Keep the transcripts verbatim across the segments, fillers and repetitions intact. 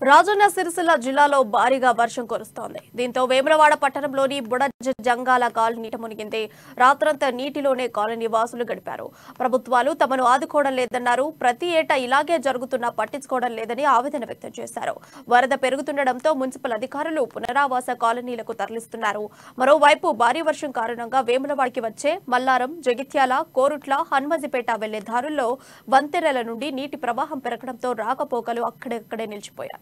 రాజన్న సిరిసిల్ల జిల్లాలో భారీగా వర్షం కురుస్తోంది. దీంతో వేములవాడ పట్టణంలోని బుడజ జంగాల కాలనీ నీట మునిగింది. రాత్రంతా నీటిలోనే కాలనీ వాసులు గడిపారు. ప్రభుత్వాలు తమను ఆదుకోవడం లేదన్నారు. ప్రతి ఏటా ఇలాగే జరుగుతున్నా పట్టించుకోవడం లేదని ఆవేదన వ్యక్తం చేశారు. వరద పెరుగుతుండటంతో మున్సిపల్ అధికారులు పునరావాస కాలనీలకు తరలిస్తున్నారు. మరోవైపు భారీ వర్షం కారణంగా వేములవాడకి వచ్చే మల్లారం, జగిత్యాల, కోరుట్ల, హన్మజిపేట వెళ్లే దారుల్లో వంతెనల నుండి నీటి ప్రవాహం పెరగడంతో రాకపోకలు అక్కడక్కడే నిలిచిపోయాయి.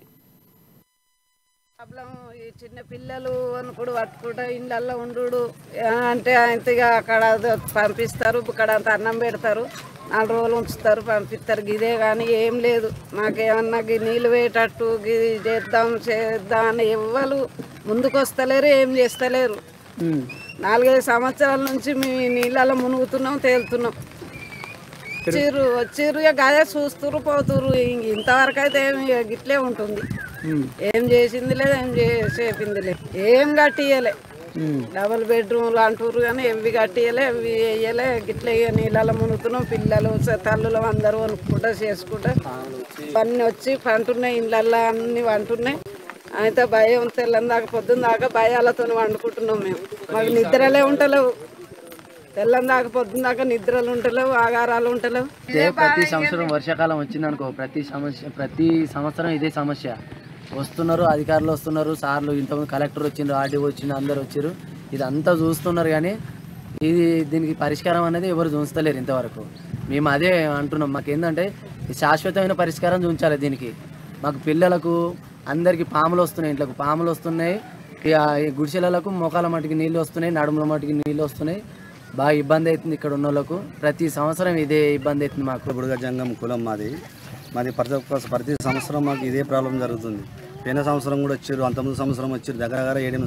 ప్రాబ్లం ఈ చిన్న పిల్లలు అనుకుడు పట్టుకుంటా ఇళ్ళల్లో ఉండు అంటే అంతగా అక్కడ పంపిస్తారు, ఇక్కడ అంత అన్నం పెడతారు, నాలుగు రోజులు ఉంచుతారు, పంపిస్తారు. ఇదే కానీ ఏం లేదు. మాకేమన్నా నీళ్ళు వేయటట్టు గిది చేద్దాం చేద్దాం అని ఎవ్వరు ముందుకు వస్తలేరు, ఏం చేస్తలేరు. నాలుగైదు సంవత్సరాల నుంచి మేము నీళ్ళలో మునుగుతున్నాం, తేలుతున్నాం. వచ్చిర్రు వచ్చిర్రు ఇక గదే చూస్తురు పోతురు. ఇంతవరకు అయితే ఏమి గిట్లే ఉంటుంది. ఏం చేసింది లేదు, ఏం చేపింది లేదు, ఏం కట్టియలే. డబుల్ బెడ్రూమ్లు అంటారు కానీ ఎవి కట్టియలే, ఎవి వేయలే. గిట్లే నీళ్ళలో మునుగుతున్నాం. పిల్లలు తల్లులు అందరూ వణుకుంటా చేసుకుంటా అన్నీ వచ్చి పంటున్నాయి, ఇళ్ళల్లో అన్ని వంటున్నాయి. అయితే భయం తెల్లని దాకా పొద్దున్న దాకా భయాలతో వండుకుంటున్నాం మేము. మాకు నిద్రలే ఉంటలేవు, తెల్లని దాకా పొద్దున్న దాకా నిద్రలు ఉంటలేవు, ఆగారాలు ఉంటలేవు. ప్రతి సంవత్సరం వర్షాకాలం వచ్చిందనుకో ప్రతి సమస్య ప్రతి సంవత్సరం ఇదే సమస్య. వస్తున్నారు అధికారులు, వస్తున్నారు సార్లు, ఇంతకుముందు కలెక్టర్ వచ్చిండ్రు, ఆర్డీఓ వచ్చిండ్రు, అందరు వచ్చారు. ఇదంతా చూస్తున్నారు కానీ ఇది దీనికి పరిష్కారం అనేది ఎవరు చూస్తలేరు ఇంతవరకు. మేము అదే అంటున్నాం. మాకేంటంటే శాశ్వతమైన పరిష్కారం చూపించాలి దీనికి. మాకు పిల్లలకు అందరికీ పాములు వస్తున్నాయి, ఇంట్లోకి పాములు వస్తున్నాయి. ఈ గుడిసెలకు మోకాల మటుకి నీళ్ళు వస్తున్నాయి, నడుముల మటుకి నీళ్ళు వస్తున్నాయి. బాగా ఇబ్బంది అవుతుంది ఇక్కడ ఉన్న వాళ్ళకు. ప్రతి సంవత్సరం ఇదే ఇబ్బంది అవుతుంది మాకు. బుడగ జంగం కులం మాది మాది ప్రతి ఒక్క ప్రతి సంవత్సరం మాకు ఇదే ప్రాబ్లం జరుగుతుంది. పోయిన సంవత్సరం కూడా వచ్చారు, అంతకుముందు సంవత్సరం వచ్చారు. దగ్గర దగ్గర ఏడెనిమిది